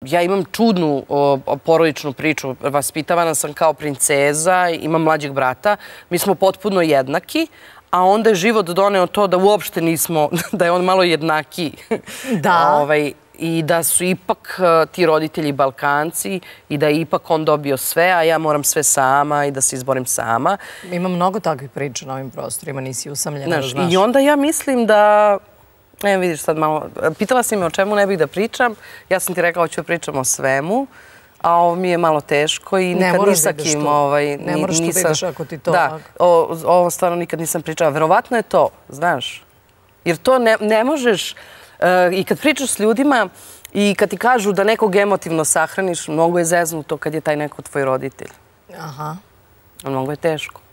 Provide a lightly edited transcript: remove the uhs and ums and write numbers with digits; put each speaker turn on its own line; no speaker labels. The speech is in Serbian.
ja imam čudnu porodičnu priču. Vaspitavana sam kao princeza, imam mlađeg brata. Mi smo potpuno jednaki, a onda je život doneo to da uopšte nismo, da je on malo jednakiji.
Da.
I da su ipak ti roditelji Balkanci i da je ipak on dobio sve, a ja moram sve sama i da se izborim sama.
Ima mnogo takvih priča na ovim prostorima, nisi usamljena, znaš.
I onda ja mislim da... Evo vidiš sad malo... Pitala si me o čemu ne bih da pričam. Ja sam ti rekla hoću da pričam o svemu, a ovo mi je malo teško i nikad ni sa kim...
Ne moraš tu vidiš ako ti to...
Da, ovo stvarno nikad nisam pričala. Verovatno je to, znaš. Jer to ne možeš... I kad pričaš s ljudima i kad ti kažu da nekog emotivno sahraniš, mnogo je zeznuto kad je taj neko tvoj roditelj.
Aha.
Mnogo je teško.